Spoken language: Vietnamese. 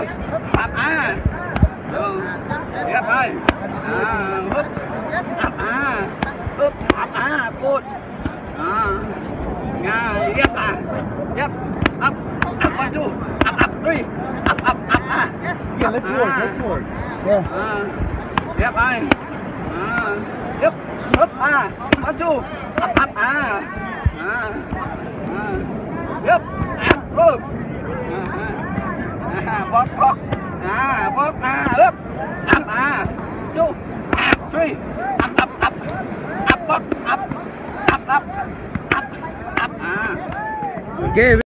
Yep, hi. Húp. Húp. Good. Yep, Yep. Up. 1, 2. Up. 3. Up. Yeah, let's work. Yeah. Yep, hi. Yep. Húp. 1, 2. Up. Yep. Go. Walk. Walk. Up. 2. 3. Up. Okay.